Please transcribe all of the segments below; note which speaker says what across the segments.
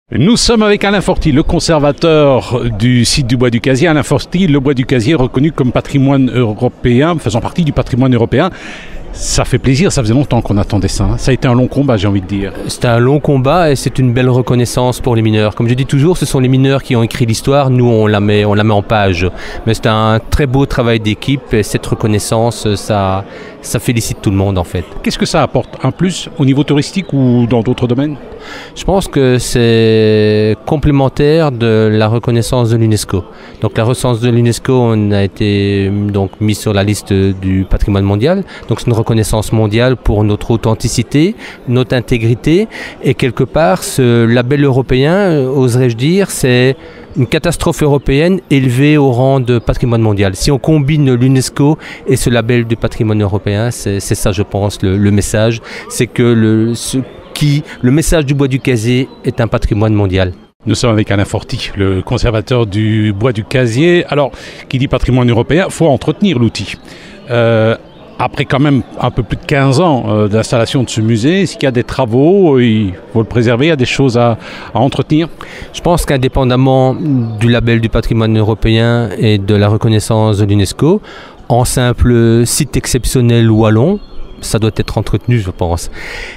Speaker 1: Nous sommes avec Alain Forti, le conservateur du site du Bois du Casier. Alain Forti, le Bois du Casier reconnu comme patrimoine européen, faisant partie du patrimoine européen. Ça fait plaisir, ça faisait longtemps qu'on attendait ça. Ça a été un long combat, j'ai envie de dire.
Speaker 2: C'était un long combat et c'est une belle reconnaissance pour les mineurs. Comme je dis toujours, ce sont les mineurs qui ont écrit l'histoire, nous on la met en page. Mais c'est un très beau travail d'équipe et cette reconnaissance, ça félicite tout le monde en fait.
Speaker 1: Qu'est-ce que ça apporte? Un plus au niveau touristique ou dans d'autres domaines?
Speaker 2: Je pense que c'est complémentaire de la reconnaissance de l'UNESCO. Donc la reconnaissance de l'UNESCO, on a été donc mis sur la liste du patrimoine mondial. Donc c'est une reconnaissance mondiale pour notre authenticité, notre intégrité. Et quelque part, ce label européen, oserais-je dire, c'est une catastrophe européenne élevée au rang de patrimoine mondial. Si on combine l'UNESCO et ce label du patrimoine européen, c'est ça, je pense, le message. C'est que le message du Bois du Casier est un patrimoine mondial.
Speaker 1: Nous sommes avec Alain Forti, le conservateur du Bois du Casier. Alors, qui dit patrimoine européen, il faut entretenir l'outil. Après quand même un peu plus de 15 ans d'installation de ce musée, est-ce qu'il y a des travaux, il faut le préserver, il y a des choses à entretenir?
Speaker 2: Je pense qu'indépendamment du label du patrimoine européen et de la reconnaissance de l'UNESCO, en simple site exceptionnel wallon, ça doit être entretenu, je pense.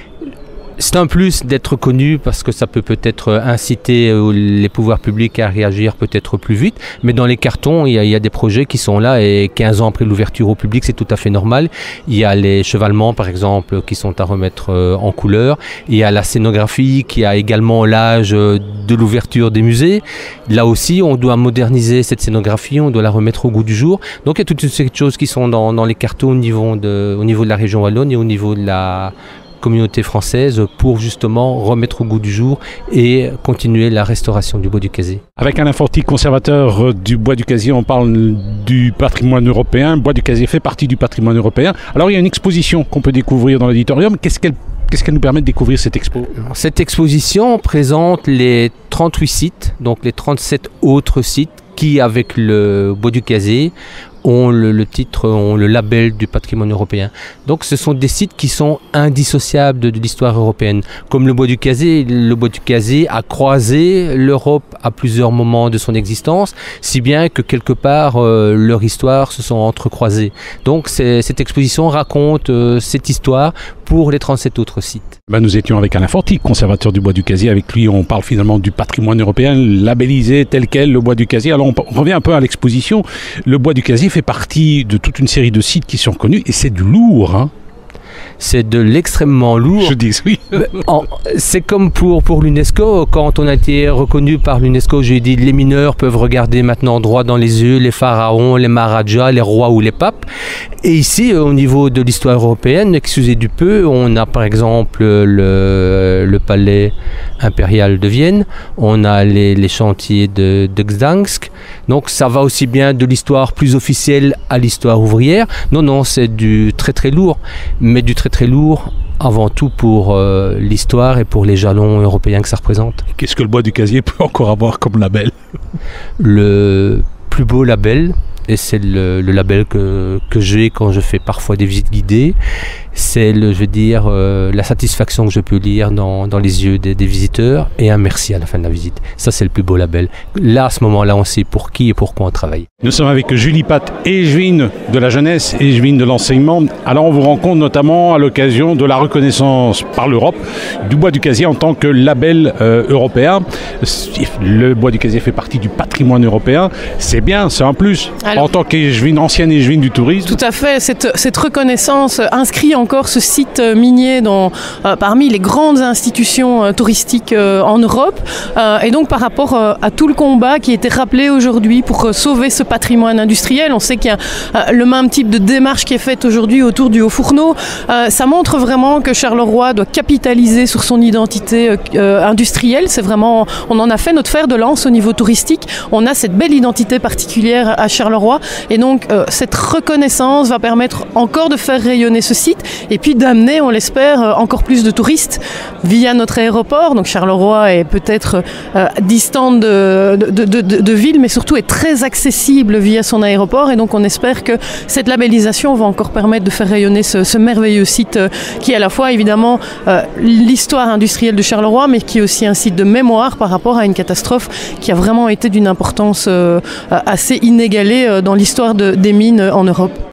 Speaker 2: C'est un plus d'être connu parce que ça peut-être inciter les pouvoirs publics à réagir peut-être plus vite. Mais dans les cartons, il y a des projets qui sont là et 15 ans après l'ouverture au public, c'est tout à fait normal. Il y a les chevalements, par exemple, qui sont à remettre en couleur. Il y a la scénographie qui a également l'âge de l'ouverture des musées. Là aussi, on doit moderniser cette scénographie, on doit la remettre au goût du jour. Donc il y a toutes ces choses qui sont dans les cartons au niveau de la région wallonne et au niveau de la communauté française pour justement remettre au goût du jour et continuer la restauration du Bois du Casier.
Speaker 1: Avec Alain Forti, conservateur du Bois du Casier, on parle du patrimoine européen. Le Bois du Casier fait partie du patrimoine européen. Alors il y a une exposition qu'on peut découvrir dans l'auditorium. Qu'est-ce qu'elle nous permet de découvrir cette expo?
Speaker 2: Cette exposition présente les 38 sites, donc les 37 autres sites qui, avec le Bois du Casier, ont le label du patrimoine européen. Donc ce sont des sites qui sont indissociables de l'histoire européenne. Comme le Bois du Casier a croisé l'Europe à plusieurs moments de son existence, si bien que quelque part leur histoire se sont entrecroisées. Donc cette exposition raconte cette histoire pour les 37 autres sites.
Speaker 1: Nous étions avec Alain Forti, conservateur du Bois du Casier. Avec lui, on parle finalement du patrimoine européen, labellisé tel quel, le Bois du Casier. Alors on revient un peu à l'exposition. Le Bois du Casier fait partie de toute une série de sites qui sont reconnus et c'est du lourd, hein.
Speaker 2: C'est de l'extrêmement lourd.
Speaker 1: Je dis oui.
Speaker 2: C'est comme pour l'UNESCO. Quand on a été reconnu par l'UNESCO, j'ai dit les mineurs peuvent regarder maintenant droit dans les yeux les pharaons, les maharajas, les rois ou les papes. Et ici, au niveau de l'histoire européenne, excusez du peu, on a par exemple le palais impérial de Vienne, on a les chantiers de Gdańsk. Donc ça va aussi bien de l'histoire plus officielle à l'histoire ouvrière. Non, c'est du très très lourd, mais du très très lourd avant tout pour l'histoire et pour les jalons européens que ça représente.
Speaker 1: Qu'est-ce que le Bois du Casier peut encore avoir comme label?
Speaker 2: Le plus beau label, et c'est le label que j'ai quand je fais parfois des visites guidées, c'est la satisfaction que je peux lire dans les yeux des visiteurs et un merci à la fin de la visite. Ça, c'est le plus beau label. Là, à ce moment-là, on sait pour qui et pourquoi on travaille.
Speaker 1: Nous sommes avec Julie Pat, échevine de la jeunesse, échevine de l'enseignement. Alors, on vous rencontre notamment à l'occasion de la reconnaissance par l'Europe du Bois du Casier en tant que label européen. Le Bois du Casier fait partie du patrimoine européen. C'est bien, c'est un plus. Alors, en tant qu'échevine, ancienne échevine du tourisme.
Speaker 3: Tout à fait. Cette reconnaissance inscrit encore ce site minier parmi les grandes institutions touristiques en Europe. Et donc par rapport à tout le combat qui a été rappelé aujourd'hui pour sauver ce patrimoine industriel, on sait qu'il y a le même type de démarche qui est faite aujourd'hui autour du Haut-Fourneau. Ça montre vraiment que Charleroi doit capitaliser sur son identité industrielle. C'est vraiment, on en a fait notre fer de lance au niveau touristique. On a cette belle identité particulière à Charleroi Charleroi. Et donc cette reconnaissance va permettre encore de faire rayonner ce site et puis d'amener, on l'espère, encore plus de touristes via notre aéroport. Donc Charleroi est peut-être distante de ville, mais surtout est très accessible via son aéroport. Et donc on espère que cette labellisation va encore permettre de faire rayonner ce merveilleux site qui est à la fois évidemment l'histoire industrielle de Charleroi, mais qui est aussi un site de mémoire par rapport à une catastrophe qui a vraiment été d'une importance assez inégalée dans l'histoire des mines en Europe.